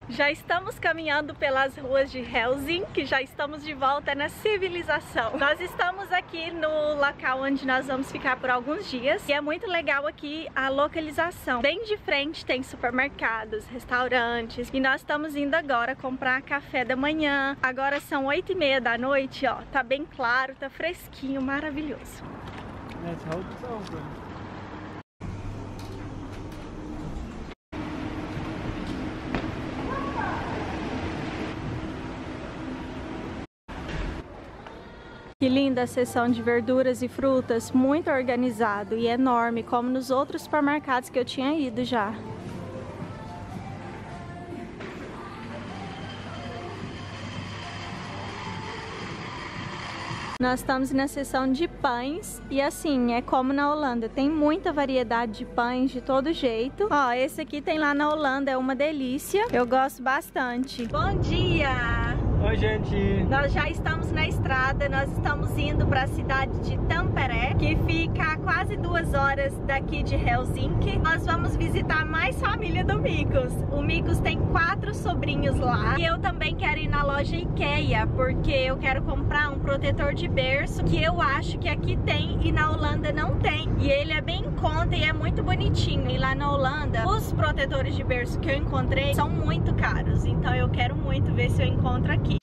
Já estamos caminhando pelas ruas de Helsinki, já estamos de volta na civilização. Nós estamos aqui no local onde nós vamos ficar por alguns dias e é muito legal aqui a localização. Bem de frente tem supermercados, restaurantes e nós estamos indo agora comprar café da manhã. Agora são 8h30 da noite, ó, tá bem claro, tá fresquinho, maravilhoso. Que linda a seção de verduras e frutas, muito organizado e enorme, como nos outros supermercados que eu tinha ido já. Nós estamos na seção de pães e assim, é como na Holanda, tem muita variedade de pães de todo jeito. Ó, esse aqui tem lá na Holanda, é uma delícia, eu gosto bastante. Bom dia! Oi, gente! Nós já estamos na estrada, nós estamos indo para a cidade de Tampere, que fica a quase 2 horas daqui de Helsinki. Nós vamos visitar mais família do Mikos. O Mikos tem 4 sobrinhos lá. E eu também quero ir na loja IKEA, porque eu quero comprar um protetor de berço, que eu acho que aqui tem e na Holanda não tem. E ele é bem em conta e é muito bonitinho. E lá na Holanda, os protetores de berço que eu encontrei são muito caros. Então eu quero muito ver se eu encontro aqui.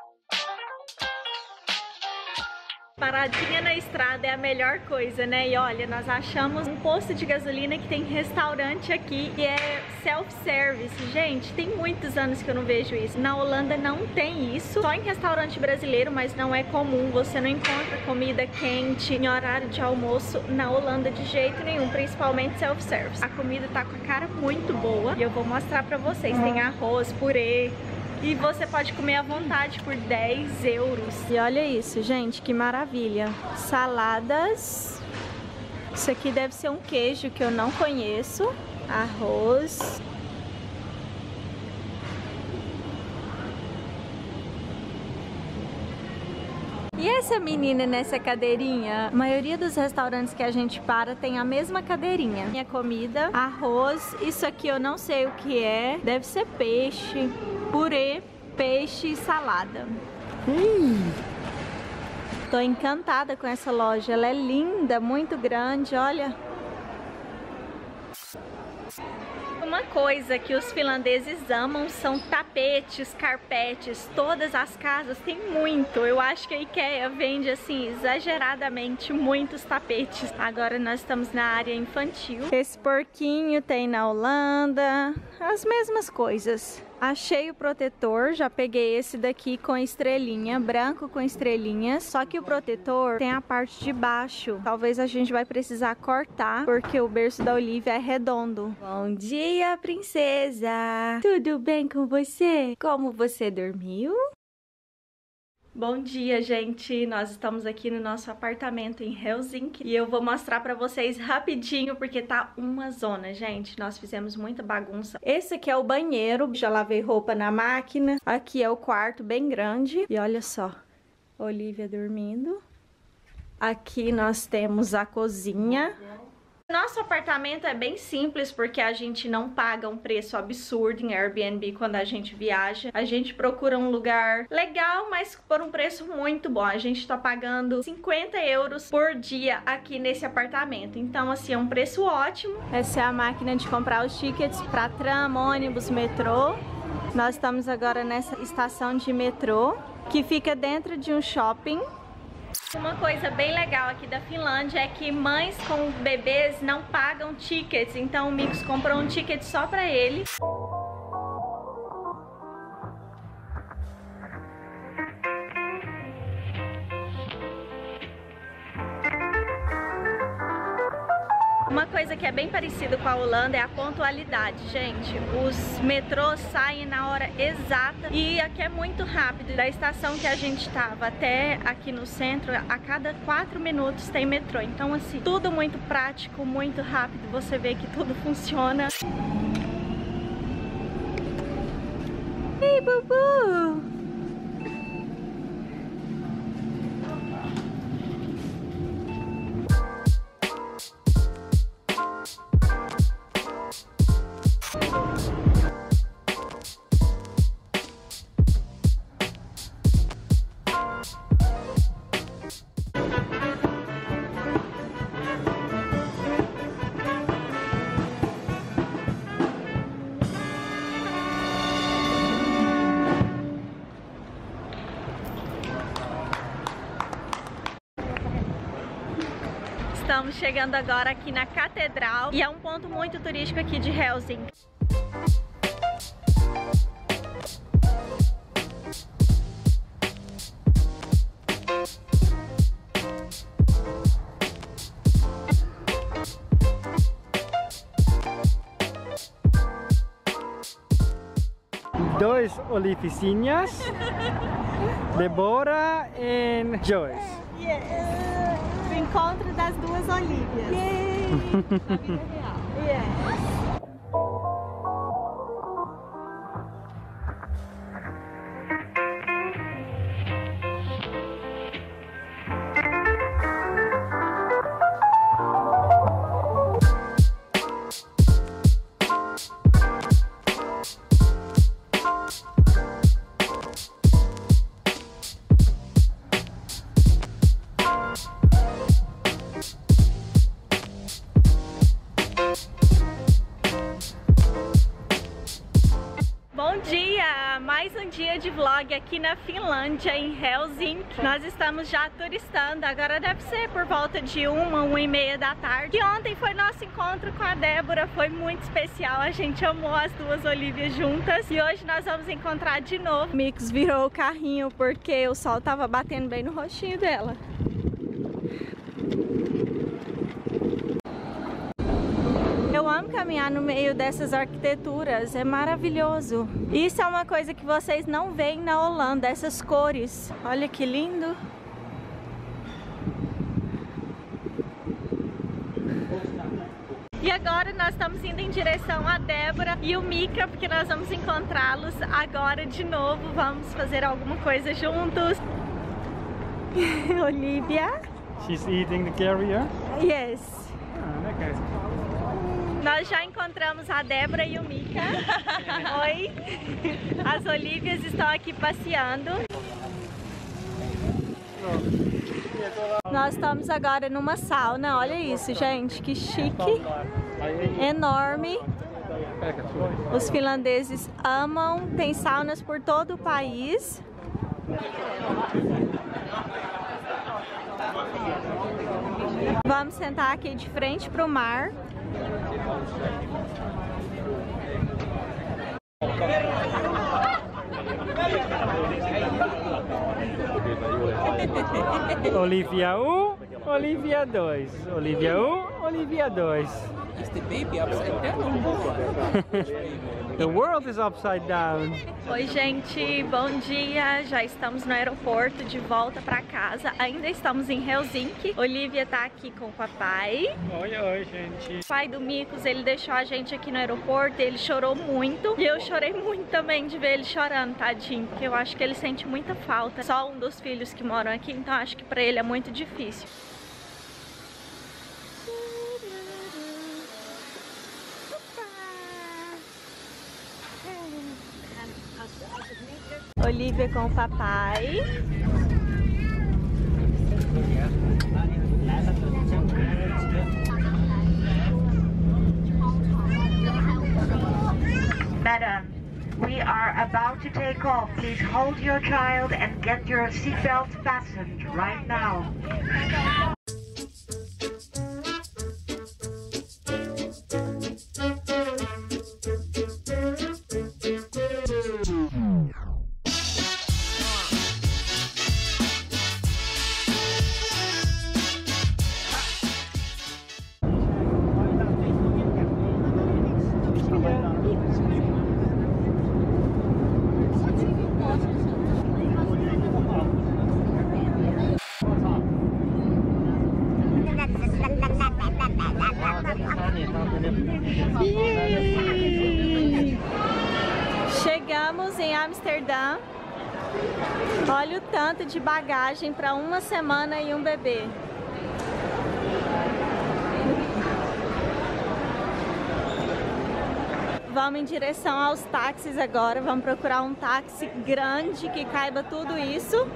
Paradinha na estrada é a melhor coisa, né? E olha, nós achamos um posto de gasolina que tem restaurante aqui e é self-service. Gente, tem muitos anos que eu não vejo isso. Na Holanda não tem isso, só em restaurante brasileiro, mas não é comum. Você não encontra comida quente em horário de almoço na Holanda de jeito nenhum, principalmente self-service. A comida tá com a cara muito boa e eu vou mostrar pra vocês. Tem arroz, purê. E você pode comer à vontade por 10 euros. E olha isso, gente, que maravilha. Saladas. Isso aqui deve ser um queijo que eu não conheço. Arroz. E essa menina nessa cadeirinha? A maioria dos restaurantes que a gente para tem a mesma cadeirinha. Minha comida, arroz, isso aqui eu não sei o que é. Deve ser peixe, purê, peixe e salada. Tô encantada com essa loja, ela é linda, muito grande, olha. Uma coisa que os finlandeses amam são tapetes, carpetes, todas as casas tem muito. Eu acho que a IKEA vende assim exageradamente muitos tapetes. Agora nós estamos na área infantil. Esse porquinho tem na Holanda, as mesmas coisas. Achei o protetor, já peguei esse daqui com estrelinha, branco com estrelinhas. Só que o protetor tem a parte de baixo. Talvez a gente vai precisar cortar, porque o berço da Olivia é redondo. Bom dia, princesa! Tudo bem com você? Como você dormiu? Bom dia, gente! Nós estamos aqui no nosso apartamento em Helsinki e eu vou mostrar pra vocês rapidinho porque tá uma zona, gente. Nós fizemos muita bagunça. Esse aqui é o banheiro, já lavei roupa na máquina. Aqui é o quarto bem grande e olha só, Olivia dormindo. Aqui nós temos a cozinha. Nosso apartamento é bem simples porque a gente não paga um preço absurdo em Airbnb quando a gente viaja. A gente procura um lugar legal, mas por um preço muito bom. A gente tá pagando 50 euros por dia aqui nesse apartamento. Então, assim, é um preço ótimo. Essa é a máquina de comprar os tickets para tram, ônibus, metrô. Nós estamos agora nessa estação de metrô que fica dentro de um shopping. Uma coisa bem legal aqui da Finlândia é que mães com bebês não pagam tickets, então o Mikos comprou um ticket só pra ele. Uma coisa que é bem parecido com a Holanda é a pontualidade, gente. Os metrôs saem na hora exata e aqui é muito rápido. Da estação que a gente tava até aqui no centro, a cada 4 minutos tem metrô. Então, assim, tudo muito prático, muito rápido. Você vê que tudo funciona. Ei, Bubu! estamos chegando agora aqui na Catedral e é um ponto muito turístico aqui de Helsinki. Dois olivicinhas, Débora e Joyce. Yes. O encontro das duas Olívias. Yay! Na vida real. Yes. Bom dia! Mais um dia de vlog aqui na Finlândia, em Helsinki. Nós estamos já turistando, agora deve ser por volta de 1h da tarde. E ontem foi nosso encontro com a Débora, foi muito especial, a gente amou as duas Olívias juntas. E hoje nós vamos encontrar de novo. O Mix virou o carrinho porque o sol tava batendo bem no rostinho dela. Eu amo caminhar no meio dessas arquiteturas, é maravilhoso. Isso é uma coisa que vocês não veem na Holanda, essas cores. Olha que lindo. E agora nós estamos indo em direção a Débora e o Mika, porque nós vamos encontrá-los agora de novo. Vamos fazer alguma coisa juntos. Olivia. She's eating the carrier. Yes. Ah, okay. Nós já encontramos a Débora e o Mika. Oi! As Olívias estão aqui passeando. Nós estamos agora numa sauna. Olha isso, gente, que chique! Enorme! Os finlandeses amam. Tem saunas por todo o país. Vamos sentar aqui de frente para o mar. Olivia 1, Olivia 2. Olivia 1, Olivia 2. Is the baby upside down? The world is upside down. Oi, gente, bom dia. Já estamos no aeroporto de volta para casa. Ainda estamos em Helsinki. Olivia tá aqui com o papai. Oi, gente. O pai do Mikos, ele deixou a gente aqui no aeroporto. Ele chorou muito. E eu chorei muito também de ver ele chorando, tadinho. Porque eu acho que ele sente muita falta. Só um dos filhos que moram aqui, então acho que para ele é muito difícil. Olivia com o papai. Madam, we are about to take off. Please hold your child and get your seatbelt fastened right now. Chegamos em Amsterdã. Olha o tanto de bagagem para uma semana e um bebê. Vamos em direção aos táxis agora. Vamos procurar um táxi grande que caiba tudo isso.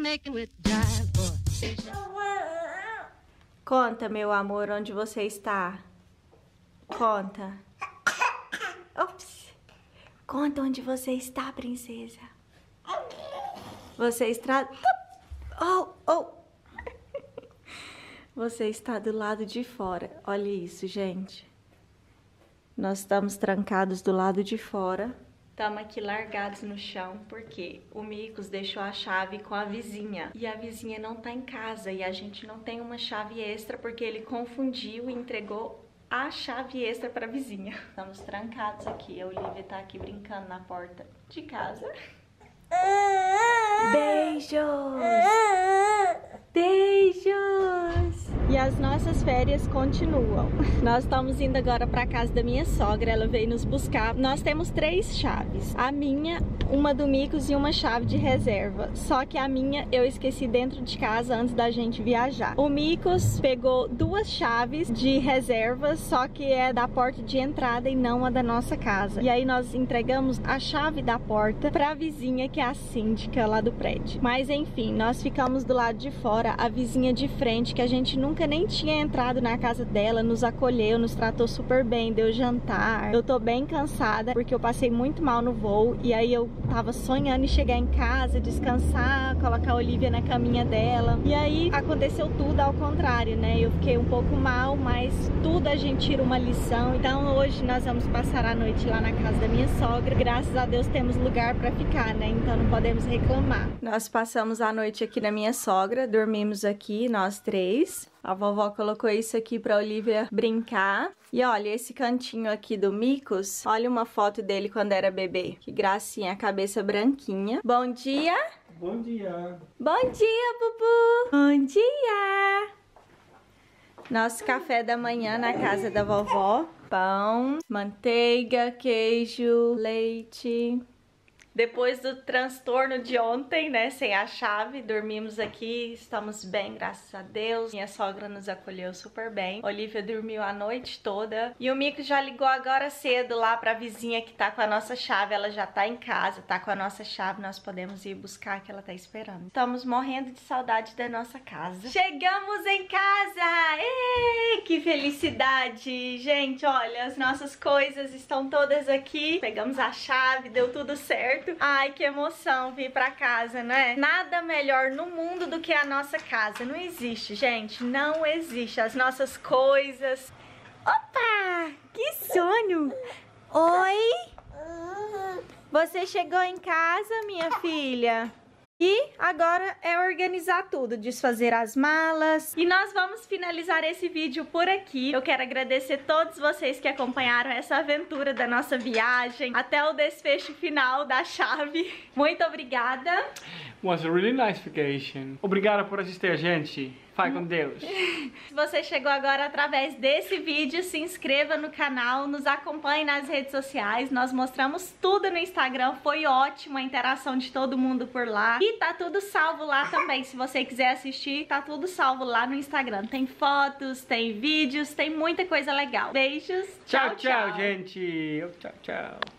Conta, meu amor, onde você está? Conta. Ops. Conta onde você está, princesa. Você está... Oh. Você está do lado de fora. Olha isso, gente. Nós estamos trancados do lado de fora. Estamos aqui largados no chão porque o Micos deixou a chave com a vizinha. E a vizinha não tá em casa e a gente não tem uma chave extra porque ele confundiu e entregou a chave extra para a vizinha. Estamos trancados aqui. A Olivia tá aqui brincando na porta de casa. Beijos! Beijos! E as nossas férias continuam. Nós estamos indo agora para casa da minha sogra. Ela veio nos buscar. Nós temos 3 chaves. A minha, uma do Micos e uma chave de reserva. Só que a minha eu esqueci dentro de casa antes da gente viajar. O Micos pegou 2 chaves de reserva, só que é da porta de entrada e não a da nossa casa. E aí nós entregamos a chave da porta para a vizinha, que é a síndica lá do prédio. Mas enfim, nós ficamos do lado de fora. A vizinha de frente, que a gente nunca nem tinha entrado na casa dela, nos acolheu, nos tratou super bem, deu jantar. Eu tô bem cansada porque eu passei muito mal no voo e aí eu tava sonhando em chegar em casa, descansar, colocar a Olivia na caminha dela. E aí aconteceu tudo ao contrário, né? Eu fiquei um pouco mal, mas tudo a gente tira uma lição. Então hoje nós vamos passar a noite lá na casa da minha sogra. Graças a Deus temos lugar pra ficar, né? Então não podemos reclamar. Nós passamos a noite aqui na minha sogra, dormimos aqui, nós 3. A vovó colocou isso aqui pra Olivia brincar. E olha, esse cantinho aqui do Micos, olha uma foto dele quando era bebê. Que gracinha, a cabeça branquinha. Bom dia! Bom dia! Bom dia, Bubu! Bom dia! Nosso café da manhã na casa da vovó. Pão, manteiga, queijo, leite... Depois do transtorno de ontem, né, sem a chave, dormimos aqui, estamos bem, graças a Deus. Minha sogra nos acolheu super bem. Olivia dormiu a noite toda. E o Mico já ligou agora cedo lá pra vizinha que tá com a nossa chave. Ela já tá em casa, tá com a nossa chave, nós podemos ir buscar, que ela tá esperando. Estamos morrendo de saudade da nossa casa. Chegamos em casa! Ei, que felicidade! Gente, olha, as nossas coisas estão todas aqui. Pegamos a chave, deu tudo certo. Ai, que emoção vir pra casa, né? Nada melhor no mundo do que a nossa casa. Não existe, gente. Não existe. As nossas coisas. Opa! Que sonho! Oi! Você chegou em casa, minha filha? E agora é organizar tudo, desfazer as malas. E nós vamos finalizar esse vídeo por aqui. Eu quero agradecer todos vocês que acompanharam essa aventura da nossa viagem até o desfecho final da chave. Muito obrigada. Was a really nice vacation. Obrigada por assistir a gente. Vai com Deus. Se você chegou agora através desse vídeo, se inscreva no canal, nos acompanhe nas redes sociais. Nós mostramos tudo no Instagram, foi ótima a interação de todo mundo por lá. E tá tudo salvo lá também, se você quiser assistir, tá tudo salvo lá no Instagram. Tem fotos, tem vídeos, tem muita coisa legal. Beijos. Tchau, tchau, gente. Tchau, tchau.